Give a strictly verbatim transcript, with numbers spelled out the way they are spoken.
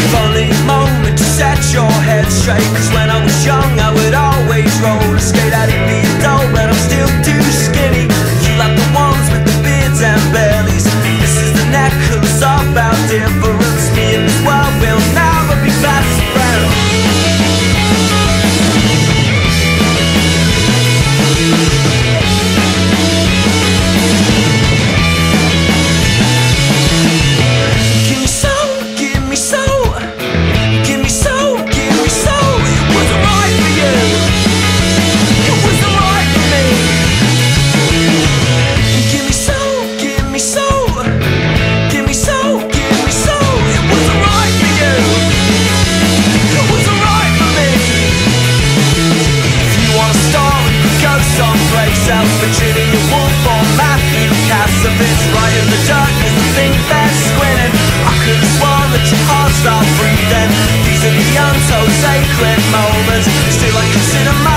Funny moment to set your head straight, cause when I was young I would always roller skate. I didn't be adult but I'm still too skinny. You like the ones with the beards and bellies. This is the necklace of our difference. Me and this world will never be best friends. Virginia Woolf or Matthew Kassovitz, right in the darkness, the thing that's squinting. I could have sworn that your heart stopped breathing. These are the untold sacred moments. Still I consider my